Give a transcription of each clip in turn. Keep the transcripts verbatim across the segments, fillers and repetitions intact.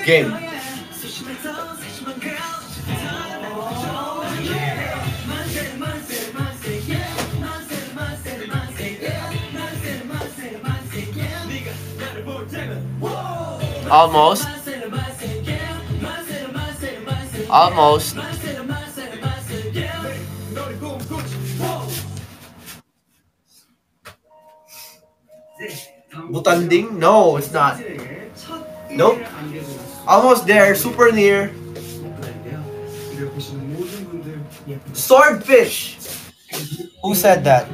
Game. Almost. Almost. Butanding? No, it's not. Nope. Almost there. Super near. Swordfish. Who said that?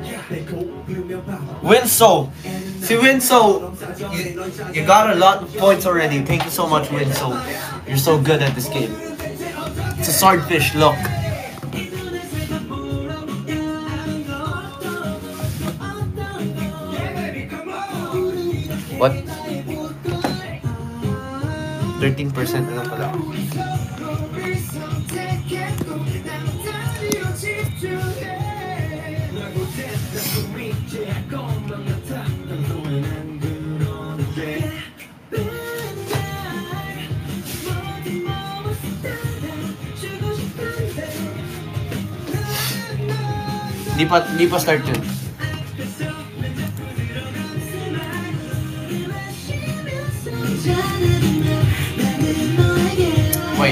Winso. See, Winso, you, you got a lot of points already. Thank you so much, Winso. You're so good at this game. It's a swordfish, look. What? thirteen percent na lang pala. Di pa, di pa start yun. Wait.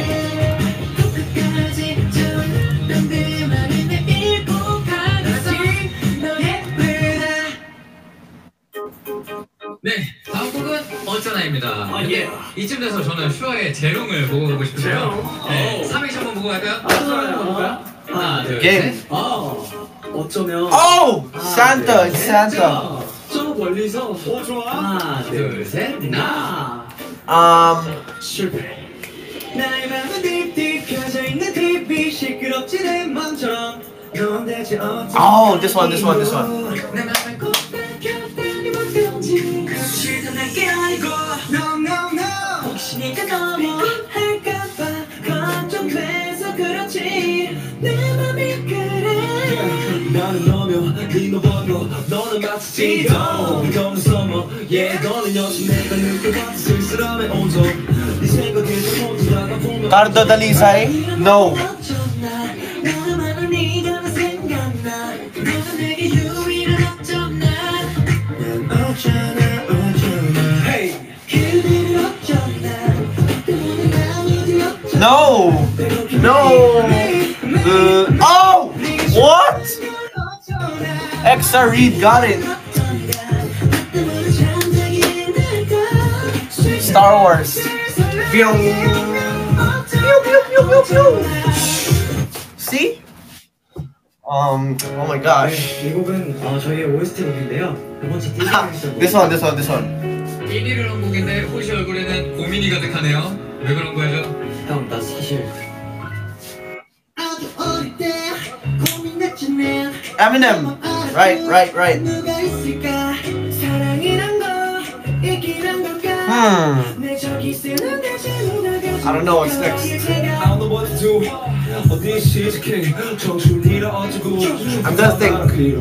네, 다음 곡은 어쩌나입니다. 아, 예. 이쯤 돼서 저는 슈아의 재롱을 보고 가고 싶은데요. 네, 삼행시 한번 보고 갈까요? 아, 하나, 둘, Game. 셋. 어, 어쩌면. Oh! 아, Santa! 네. It's Santa! 저 멀리서. 오, 좋아. 하나, 둘, 셋, 나. Um, 실패. 나의 맘은 딥딥 켜져 있는 티비 시끄럽지 내 맘처럼. 넌 대체 어떻게. oh, this one, this one, this one. 내 맘을 꼭 뺏겼다니 못되지. 싫다 내게 알고. No, no, no. 혹시 네가 너무 할까봐 걱정돼서 그렇지. 내 맘이 그래. 나는 너며 네 너버려 너는 마치 지도 이거는 서머 yeah 너는 역시 내가 느낄 것 같은 쓸쓸함의 온도 네 생각에 좀 모두다가 보면 Cardo Dalisay? No. 나만은 네가 생각나 너는 내게 유일한 어쩌나 난 어쩌나 어쩌나 hey 그대를 어쩌나 No! No! Uh, oh! What? Exa Reed got it. Star Wars. Pew. Pew, pew, pew, pew, pew. See? Um, oh my gosh. 이 곡은 어, 저희의 오에스티 곡인데요. 이번 주 띠리에서 This one, this one, this one. 일 위를 한 곡인데 호시 얼굴에는 고민이 가득하네요. 왜 그런 거죠? 형, 나 사실 Eminem. Right, right, right. Hmm. I don't know what's next. I don't know what to do. 어디 시작해 정신이라 어쩌고 I'm just thinking.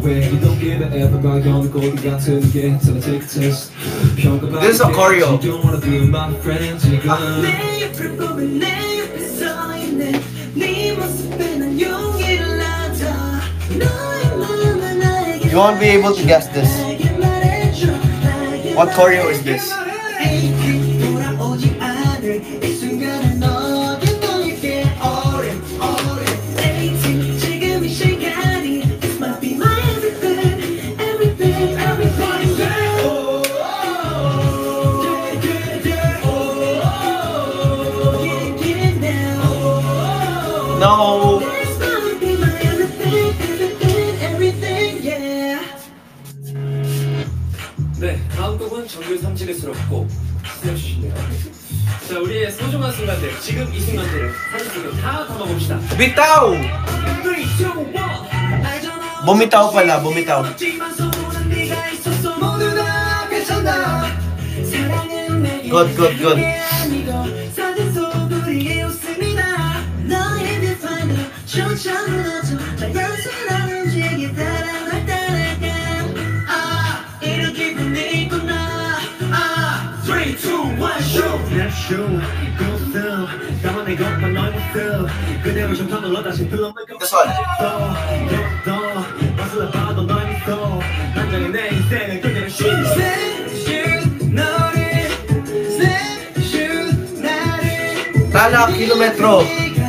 This is a choreo. You won't be able to guess this. What choreo is this? No. 네, 다음 곡은 정규 삼 집의 수록곡 쓰여주시네요. 자, 우리의 소중한 순간들, 지금 이 순간들을 사진 속에 다 담아봅시다. Bitaw! Bumitaw pala, bumitaw. Good, good, good. three, two, one, shoot! This one. Tala, kilometro.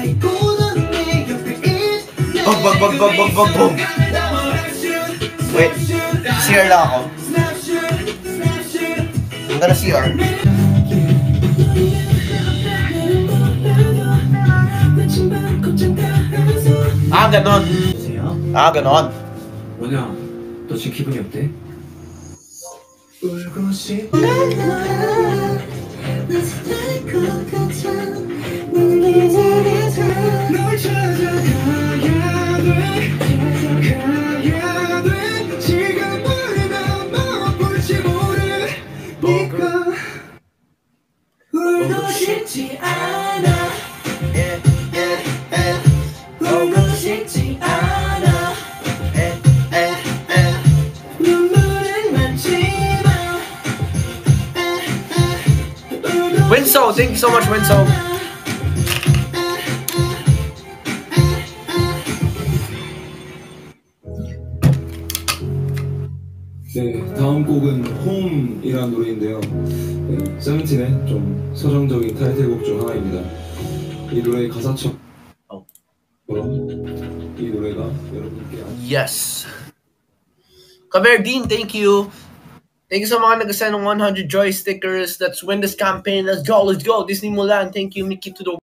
Bug, bug, bug, bug, bug, bug, bug. Wait, C R lang ako. I'm gonna C R. Ah, ganon. Ah, ganon. 원영아, 너 지금 기분이 어때? 울고 싶어. 널 찾아가야 돼, 찾아가야 돼. 지금은 나 볼지 모르니까 울고 싶지 않아. 울고 싶지 않아. 눈물은 많지만 Winso, thank you so much, Winso. 네, 다음 곡은 홈이라는 노래인데요. 네, 세븐틴의 좀 서정적인 타이틀곡 중 하나입니다. 이 노래의 가사처럼 이 노래가 여러분께 Yes. Kaberdeen, thank you. Thank you sa mga nag-send ng one hundred Joy stickers. Let's win this campaign. Let's go, let's go. Disney Mulan, thank you. Mickey to the